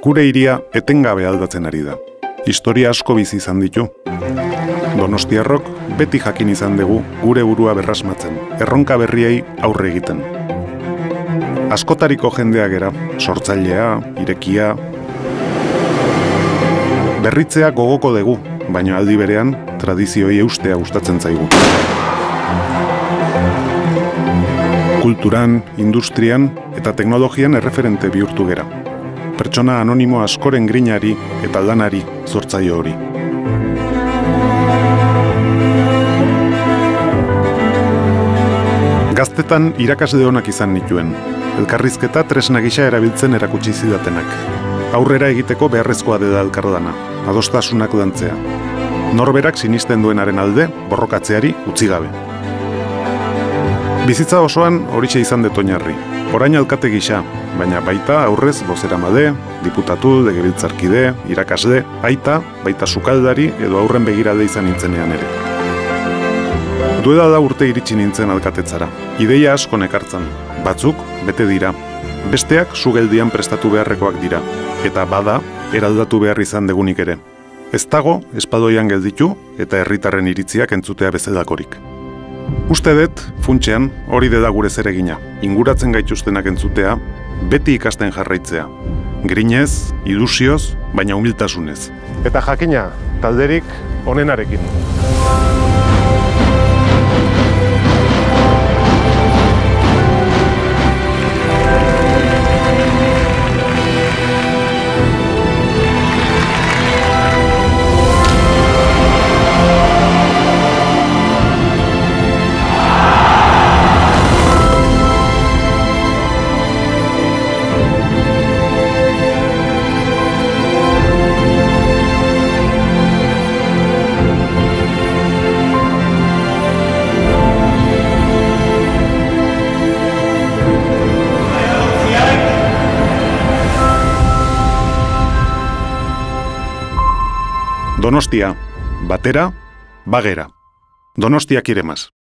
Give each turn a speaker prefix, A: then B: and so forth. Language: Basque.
A: Gure hiria etengabe aldatzen ari da. Historia asko bizi izan ditu. Donostiarrok beti jakin izan dugu gure burua berrasmatzen, erronka berriei aurre egiten. Askotariko jendea gera, sortzailea, irekia. Berritzea gogoko dugu, baina aldi berean tradizioi eustea gustatzen zaigu. Kulturan, industrian eta teknologian erreferente bihurtu gera. Pertsona anonimo askoren grinari eta lanari zortzaio hori. Gaztetan irakasle onak izan nituen. Elkarrizketa tresna gisa erabiltzen erakutsi zidatenak. Aurrera egiteko beharrezkoa dela elkarlana, adostasunak lantzea. Norberak sinisten duenaren alde borrokatzeari utzi gabe. Bizitza osoan horixe izan dut oinarri. Orain alkate gisa, baina baita aurrez bozeramale, diputatu, legebiltzarkide, irakasle, aita, baita sukaldari edo aurren begirale izan nintzenean ere. Duela da urte iritsi nintzen alkatetzara. Ideia asko nekartzan. Batzuk bete dira. Besteak sugeldian prestatu beharrekoak dira. Eta bada, eraldatu behar izan degunik ere. Ez dago, espadoian gelditu eta herritarren iritziak entzutea bezalakorik. Uste dut, funtsean, hori dela gure zeregina. Inguratzen gaituztenak entzutea, beti ikasten jarraitzea. Grinez, ilusioz, baina humiltasunez. Eta jakina, talderik onenarekin. Donostia, batera, bagera. Donostia quiere más.